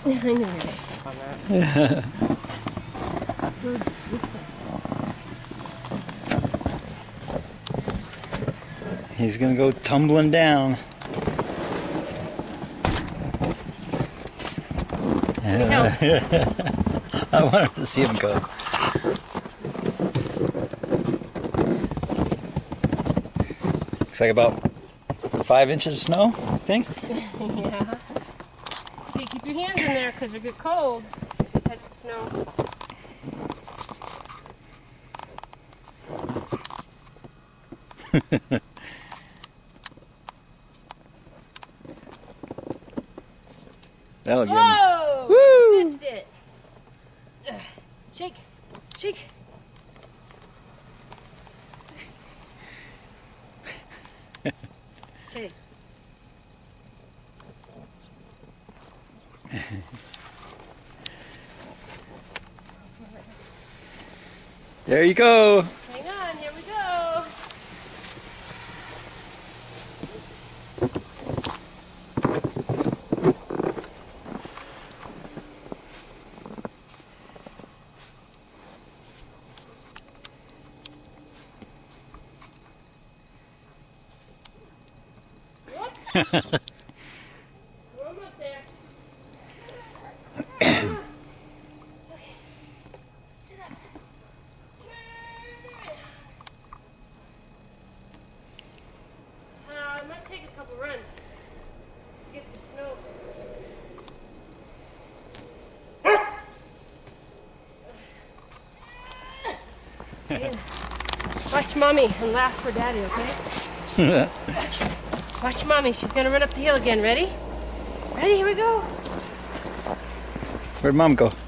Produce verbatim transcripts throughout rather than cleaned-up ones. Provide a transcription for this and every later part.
I knew you were going to step on that. He's gonna go tumbling down. I wanted to see him go. Looks like about five inches of snow, I think. Yeah. Okay, keep your hands in there because they get cold. Touch the snow. That'll get him. Whoa! Woo! Fixed it. Uh, shake, shake. Okay. There you go. Hang on, here we go. We're almost there. Almost. Okay. Sit up. Turn around. Uh, it might take a couple runs to get the snow. Yeah. Watch mommy and laugh for daddy, okay? Watch. Watch mommy, she's gonna run up the hill again. Ready? Ready, here we go. Where'd mom go?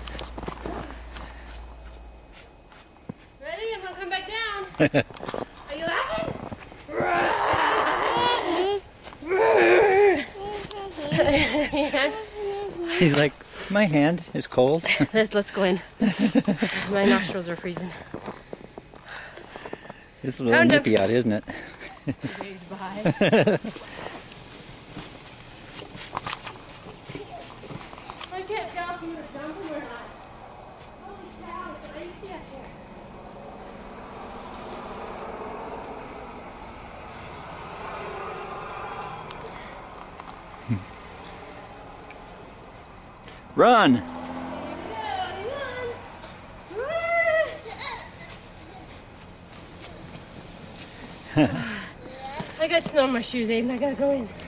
Ready? I'm gonna come back down. Are you laughing? He's like, my hand is cold. let's, let's go in. My nostrils are freezing. It's a little Found nippy him. out, isn't it? Bye. I can't tell if you were jumping or not. Holy cow, it's icy up here. Run! I got snow in my shoes, Aidan. I gotta go in.